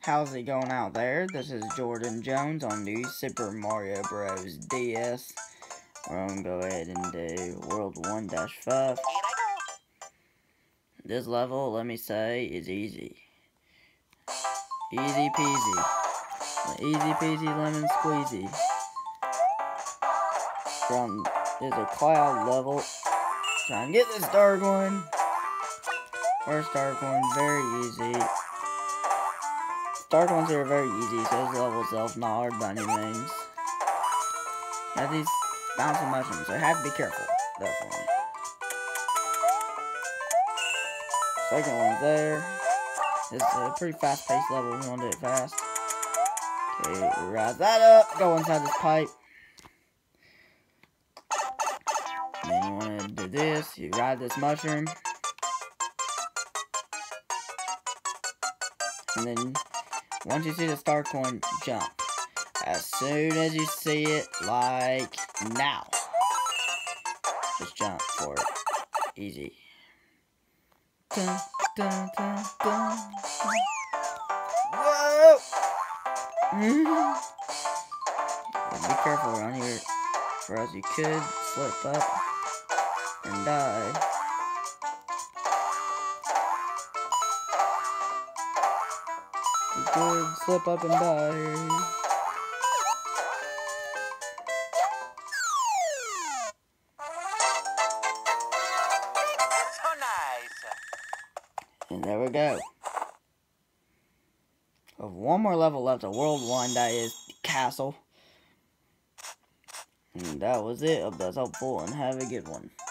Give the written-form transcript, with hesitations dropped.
How's it going out there? This is Jordan Jones on the Super Mario Bros. DS. We're going to go ahead and do World 1-5. This level, let me say, is easy. Easy peasy. Easy peasy lemon squeezy. There's a cloud level. Try and get this dark one. First dark one, very easy. Dark ones here are very easy, so this level itself not hard by any means. Have these bouncing mushrooms, so I have to be careful, definitely. Second one's there. This is a pretty fast-paced level, we want to do it fast. Okay, rise that up, go inside this pipe. And then you want to do this, you ride this mushroom. And then, once you see the star coin, jump. As soon as you see it, like now. Just jump for it. Easy. Dun, dun, dun, dun, dun. Whoa! Be careful around here, or else you could slip up and die. You could slip up and die. So nice. And there we go. We have one more level left of World 1, that is the castle. And that was it. Hope that's helpful and have a good one.